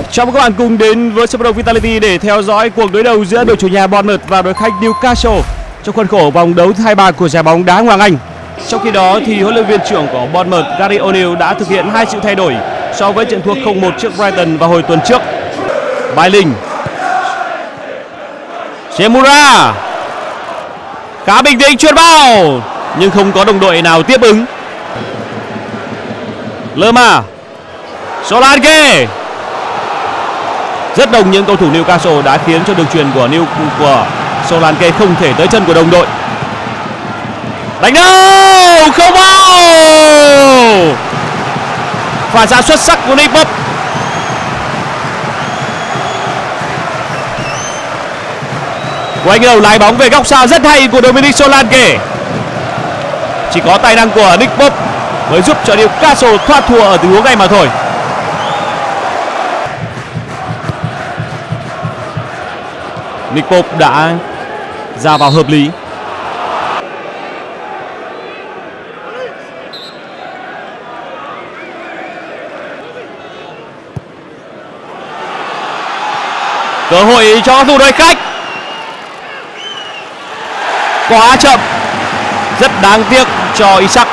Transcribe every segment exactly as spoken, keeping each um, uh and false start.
Chào mừng các bạn cùng đến với sân vận động Vitality để theo dõi cuộc đối đầu giữa đội chủ nhà Bournemouth và đội khách Newcastle trong khuôn khổ vòng đấu hai ba của giải bóng đá Hoàng Anh. Trong khi đó thì huấn luyện viên trưởng của Bournemouth Gary O'Neill đã thực hiện hai sự thay đổi so với trận thua không một trước Brighton vào hồi tuần trước. Bài Linh, Shemura khá bình tĩnh chuyền vào nhưng không có đồng đội nào tiếp ứng. Lerma, Solanke. Rất đông những cầu thủ Newcastle đã khiến cho đường chuyền của New của Solanke không thể tới chân của đồng đội. Đánh đâu không vào. Phản xạ xuất sắc của Nick Pope. Quay đầu lái bóng về góc xa rất hay của Dominic Solanke. Chỉ có tài năng của Nick Pope mới giúp cho Newcastle thoát thua ở tình huống này mà thôi. Nick Pope đã ra vào hợp lý. Cơ hội cho thủ đội khách. Quá chậm. Rất đáng tiếc cho Isak.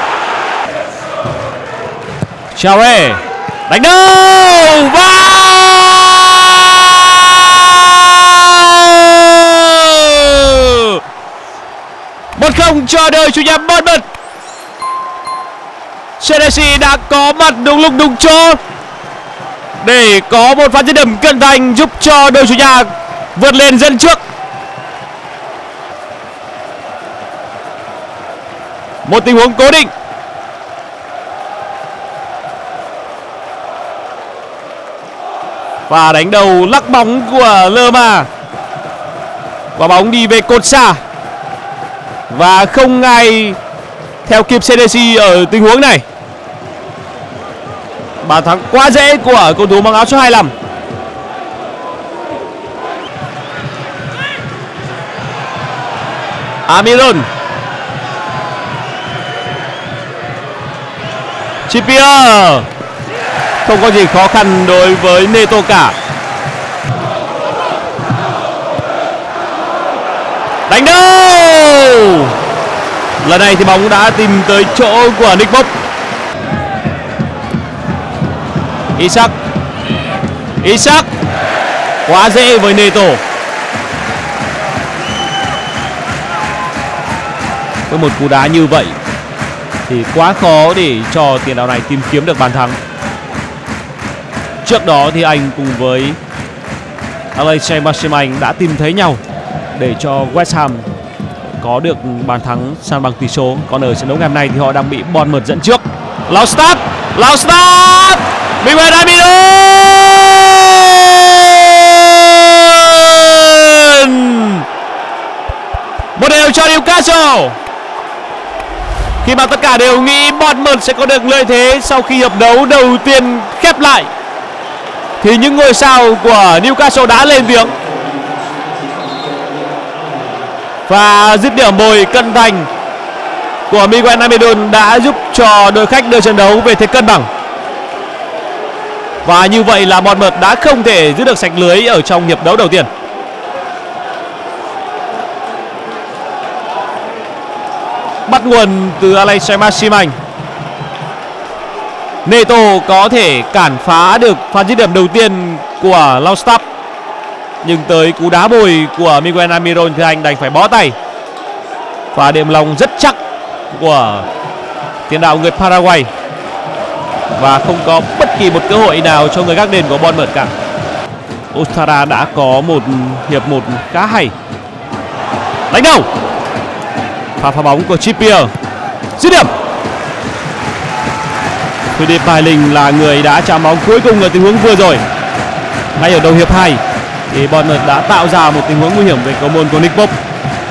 Traore đánh đâu vào. Một không cho đội chủ nhà Bournemouth. Chelsea đã có mặt đúng lúc đúng chỗ để có một pha dứt điểm cận thành giúp cho đội chủ nhà vượt lên dẫn trước. Một tình huống cố định. Và đánh đầu lắc bóng của Lerma. Quả bóng đi về cột xa. Và không ai theo kịp Chelsea ở tình huống này. Bàn thắng quá dễ của cầu thủ mang áo số hai mươi lăm. Almiron, Trippier. Không có gì khó khăn đối với Neto cả. Đánh đâu. Lần này thì bóng đã tìm tới chỗ của Nick Pope. Isak. Isak quá dễ với Neto. Với một cú đá như vậy thì quá khó để cho tiền đạo này tìm kiếm được bàn thắng. Trước đó thì anh cùng với Alex Saint-Maximin đã tìm thấy nhau để cho West Ham có được bàn thắng san bằng tỷ số. Còn ở trận đấu ngày hôm nay thì họ đang bị Bournemouth dẫn trước. Laustad, Laustad, Miguel Almiron. Một đều cho Newcastle. Khi mà tất cả đều nghĩ Bournemouth sẽ có được lợi thế sau khi hiệp đấu đầu tiên khép lại thì những ngôi sao của Newcastle đã lên tiếng. Và dứt điểm bồi cận thành của Miguel Almiron đã giúp cho đội khách đưa trận đấu về thế cân bằng. Và như vậy là Bournemouth đã không thể giữ được sạch lưới ở trong hiệp đấu đầu tiên. Bắt nguồn từ Alex Saint-Maximin. Neto có thể cản phá được pha dứt điểm đầu tiên của Laustad, nhưng tới cú đá bồi của Miguel Almiron thì anh đành phải bó tay. Và đệm lòng rất chắc của tiền đạo người Paraguay. Và không có bất kỳ một cơ hội nào cho người gác đền của Bournemouth cả. Ouattara đã có một hiệp một khá hay. Đánh đầu. Pha phá bóng của Trippier. Dứt điểm. Philippe Bayling là người đã chạm bóng cuối cùng ở tình huống vừa rồi. Ngay ở đầu hiệp hai thì Bournemouth đã tạo ra một tình huống nguy hiểm về cầu môn của Nick Pope.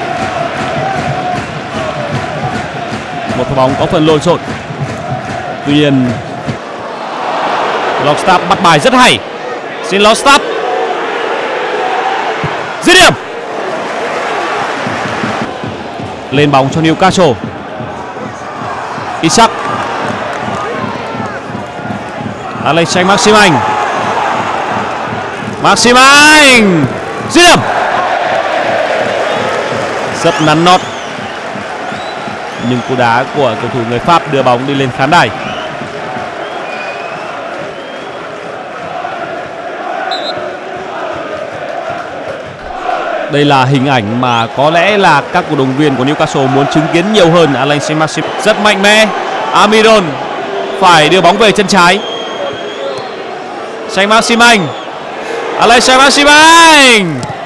Một pha bóng có phần lộn xộn. Tuy nhiên Laustad bắt bài rất hay. Xin Laustad. Dứt điểm. Lên bóng cho Newcastle. Isak. Alex Saint-Maximin. Maximin dứt điểm, rất nắn nót, nhưng cú đá của cầu thủ người Pháp đưa bóng đi lên khán đài. Đây là hình ảnh mà có lẽ là các cổ động viên của Newcastle muốn chứng kiến nhiều hơn. Alain Saint-Maximin rất mạnh mẽ. Almiron phải đưa bóng về chân trái. Saint-Maximin, Alain Saint-Maximin,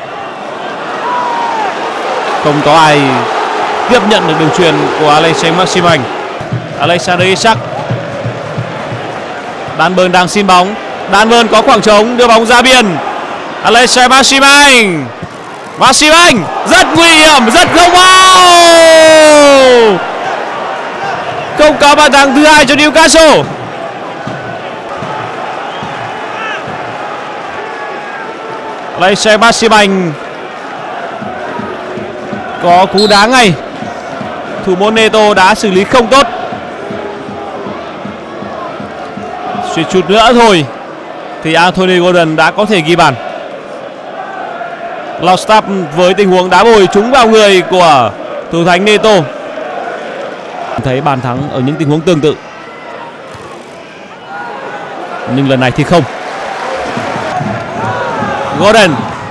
không có ai tiếp nhận được đường chuyền của Alain Saint-Maximin. Alexander Isak, Dan Burn đang xin bóng. Dan Burn có khoảng trống, đưa bóng ra biên. Alain Saint-Maximin, Maximin rất nguy hiểm, rất không vào. Không có bàn thắng thứ hai cho Newcastle. Alain Saint-Maximin có cú đá ngay, thủ môn Neto đã xử lý không tốt. Suýt chút nữa thôi thì Anthony Gordon đã có thể ghi bàn. Longstaff với tình huống đá bồi trúng vào người của thủ thành Neto. Thấy bàn thắng ở những tình huống tương tự, nhưng lần này thì không. Gordon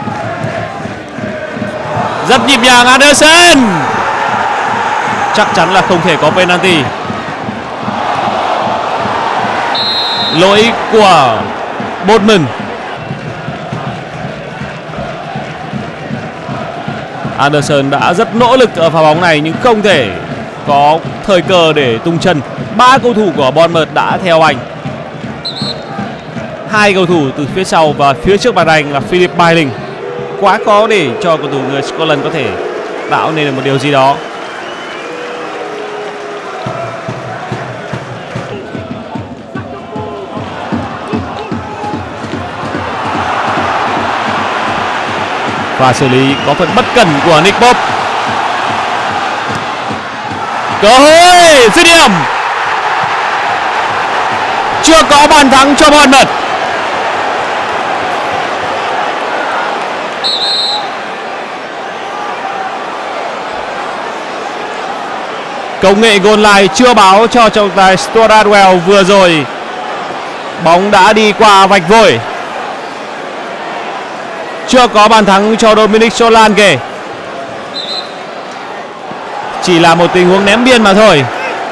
rất nhịp nhàng. Anderson chắc chắn là không thể có penalty. Lỗi của Botman. Anderson đã rất nỗ lực ở pha bóng này nhưng không thể có thời cơ để tung chân. Ba cầu thủ của Bournemouth đã theo anh. Hai cầu thủ từ phía sau và phía trước bàn anh là Philip Billing. Quá khó để cho cầu thủ người Scotland có thể tạo nên được một điều gì đó. Và xử lý có phần bất cẩn của Nick Pope. Cơ hội dứt điểm. Chưa có bàn thắng cho Bournemouth. Công nghệ goal line chưa báo cho trọng tài Stuart Atwell vừa rồi. Bóng đã đi qua vạch vôi. Chưa có bàn thắng cho Dominic Solanke. Chỉ là một tình huống ném biên mà thôi.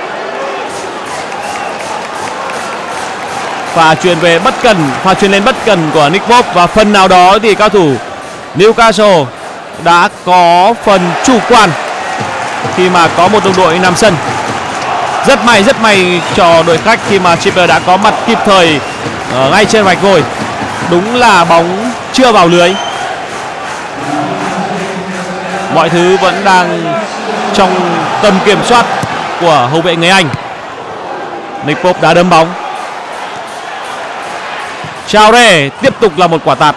Pha chuyền về bất cần, pha chuyền lên bất cần của Nick Pope. Và phần nào đó thì cao thủ Newcastle đã có phần chủ quan khi mà có một đồng đội nằm sân. Rất may, rất may cho đội khách khi mà Trippier đã có mặt kịp thời ở ngay trên vạch vôi. Đúng là bóng chưa vào lưới. Mọi thứ vẫn đang trong tầm kiểm soát của hậu vệ người Anh. Nick Pope đã đâm bóng. Traore tiếp tục là một quả tạt.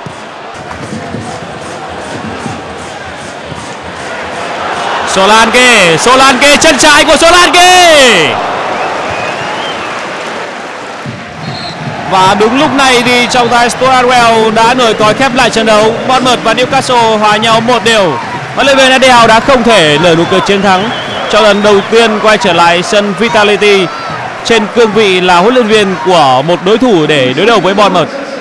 Solanke, Solanke, chân trái của Solanke. Và đúng lúc này thì trọng tài Stuart Atwell đã nổi còi khép lại trận đấu. Bournemouth và Newcastle hòa nhau một đều. Huấn luyện viên Eddie Howe đã không thể nở nụ cười chiến thắng cho lần đầu tiên quay trở lại sân Vitality trên cương vị là huấn luyện viên của một đối thủ để đối đầu với Bournemouth.